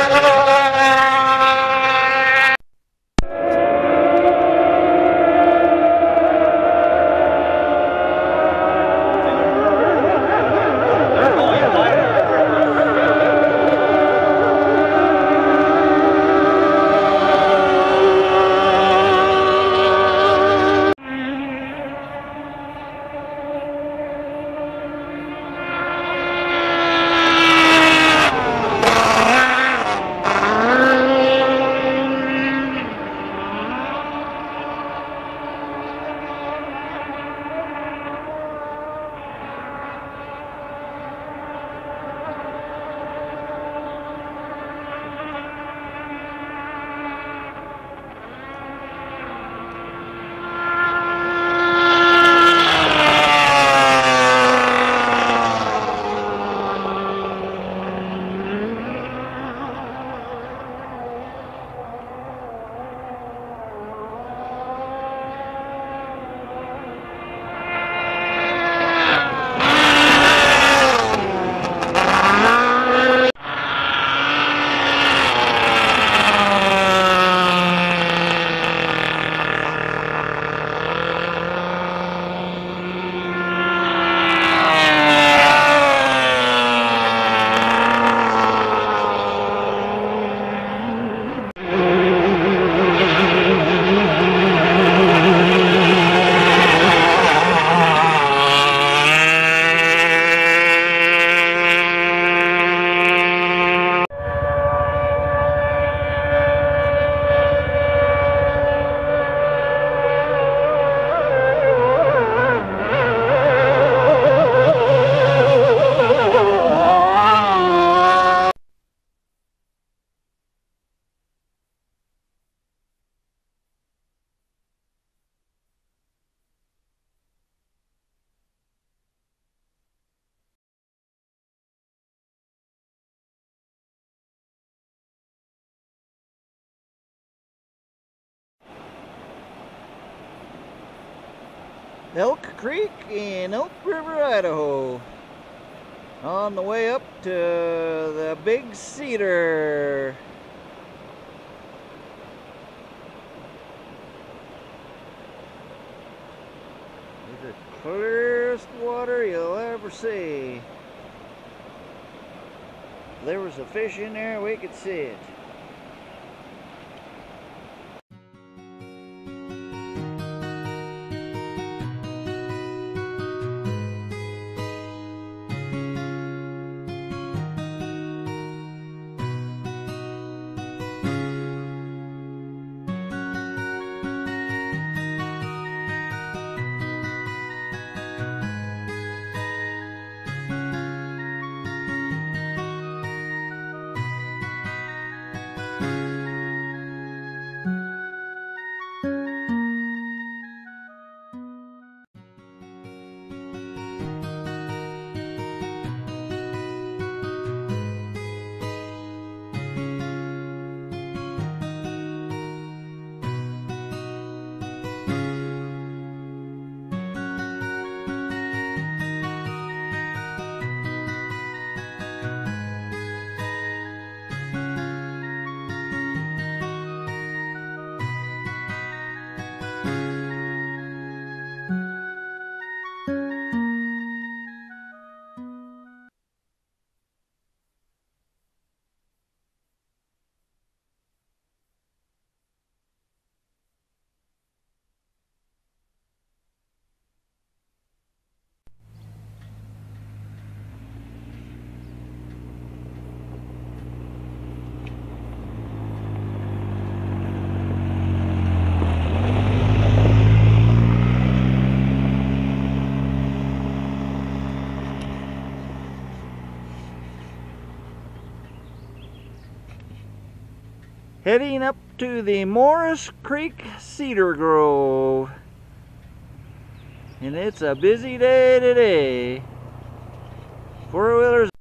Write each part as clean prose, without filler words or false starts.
Elk Creek in Elk River, Idaho. On the way up to the Big Cedar. It's the clearest water you'll ever see. If there was a fish in there, we could see it. Heading up to the Morris Creek Cedar Grove. And it's a busy day today. Four-wheelers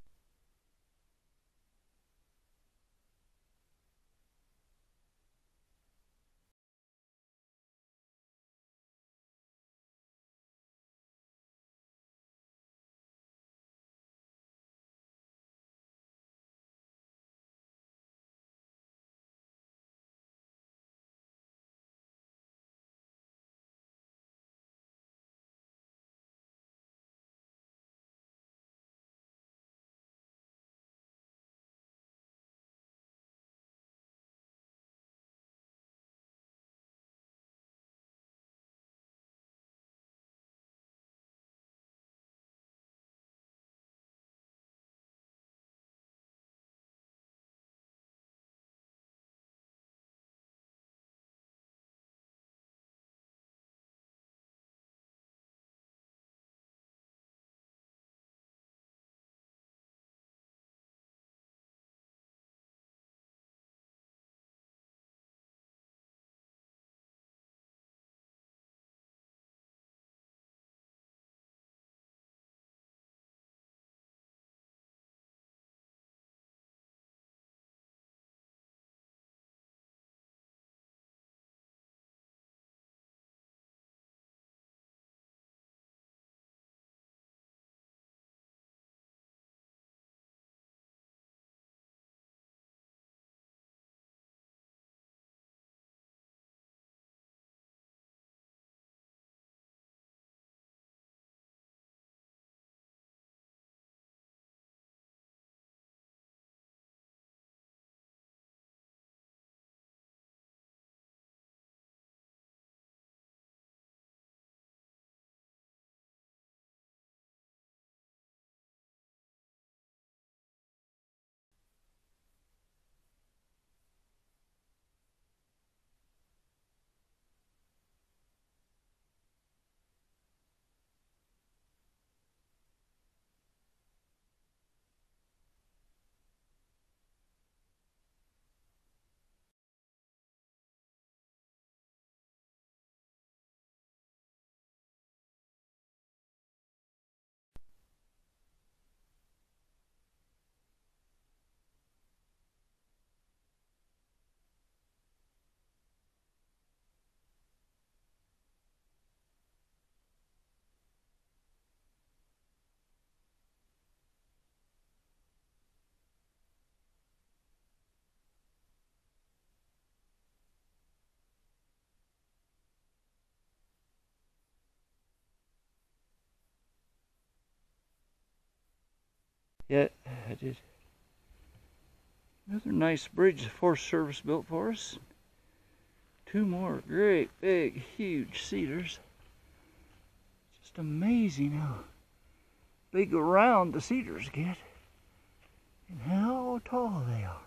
Yeah, I did. Another nice bridge the Forest Service built for us. Two more great, big, huge cedars. Just amazing how big around the cedars get and how tall they are.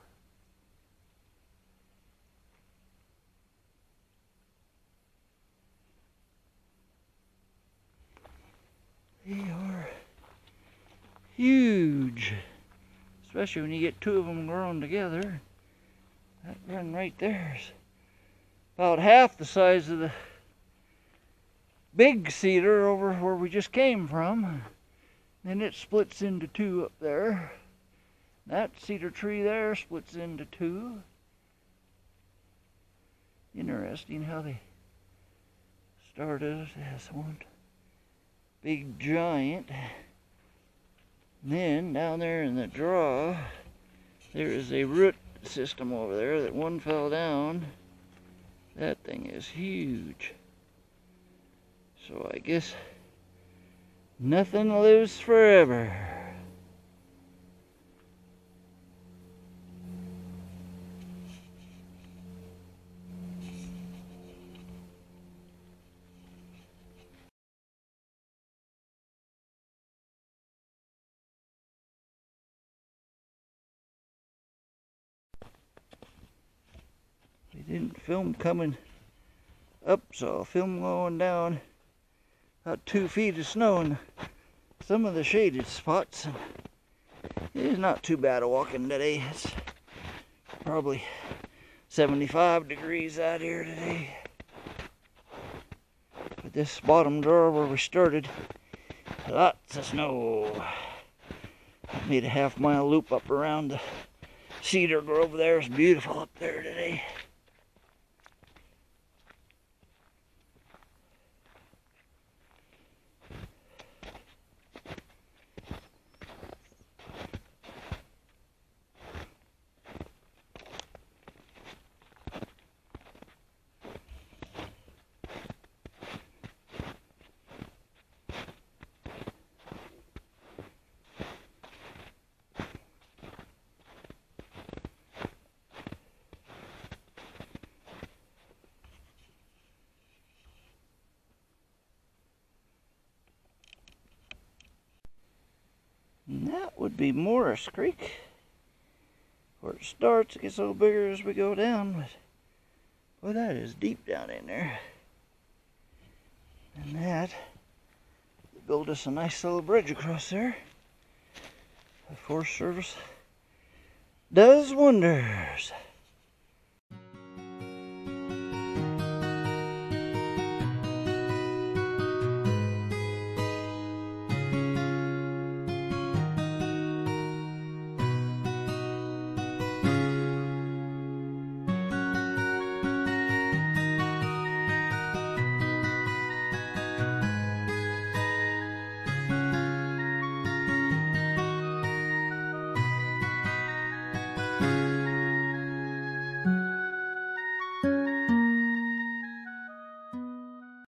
They are huge, especially when you get two of them grown together. That one right there is about half the size of the big cedar over where we just came from. Then it splits into two up there. That cedar tree there splits into two. Interesting how they started as one big giant. And then down there in the draw, there is a root system over there that one fell down. That thing is huge. So I guess nothing lives forever. They didn't film coming up, so I'll film going down. About 2 feet of snow in some of the shaded spots. It is not too bad of walking today. It's probably 75 degrees out here today. But this bottom drawer where we started, lots of snow. Made a half-mile loop up around the Cedar Grove there. It's beautiful up there today. And that would be Morris Creek. Where it starts, it gets a little bigger as we go down, but boy, that is deep down in there. And that built us a nice little bridge across there. The Forest Service does wonders.